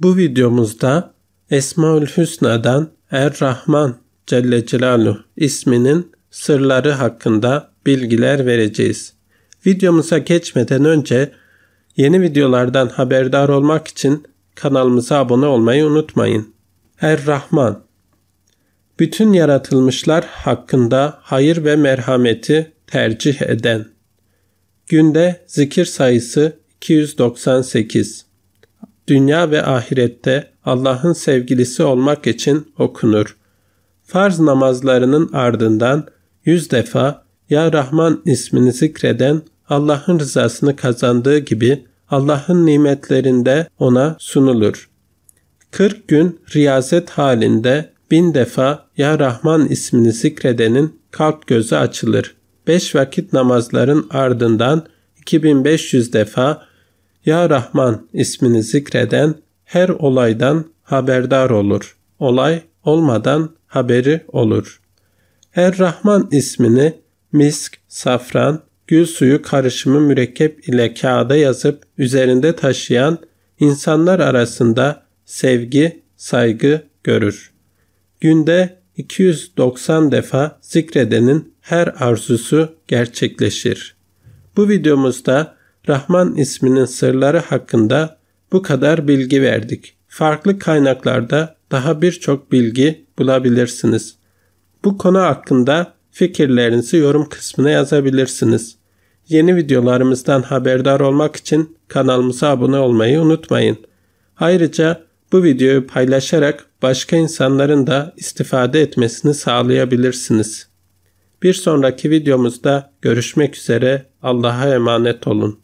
Bu videomuzda Esmaül Hüsna'dan Er-Rahman Celle Celaluhu isminin sırları hakkında bilgiler vereceğiz. Videomuza geçmeden önce yeni videolardan haberdar olmak için kanalımıza abone olmayı unutmayın. Er-Rahman, bütün yaratılmışlar hakkında hayır ve merhameti tercih eden. Günde zikir sayısı 298. Dünya ve ahirette Allah'ın sevgilisi olmak için okunur. Farz namazlarının ardından 100 defa Ya Rahman ismini zikreden Allah'ın rızasını kazandığı gibi Allah'ın nimetlerinde ona sunulur. 40 gün riyazet halinde 1000 defa Ya Rahman ismini zikredenin kalp gözü açılır. 5 vakit namazların ardından 2500 defa Ya Rahman ismini zikreden her olaydan haberdar olur. Olay olmadan haberi olur. Er-Rahman ismini misk, safran, gül suyu karışımı mürekkep ile kağıda yazıp üzerinde taşıyan insanlar arasında sevgi, saygı görür. Günde 290 defa zikredenin her arzusu gerçekleşir. Bu videomuzda Rahman isminin sırları hakkında bu kadar bilgi verdik. Farklı kaynaklarda daha birçok bilgi bulabilirsiniz. Bu konu hakkında fikirlerinizi yorum kısmına yazabilirsiniz. Yeni videolarımızdan haberdar olmak için kanalımıza abone olmayı unutmayın. Ayrıca bu videoyu paylaşarak başka insanların da istifade etmesini sağlayabilirsiniz. Bir sonraki videomuzda görüşmek üzere. Allah'a emanet olun.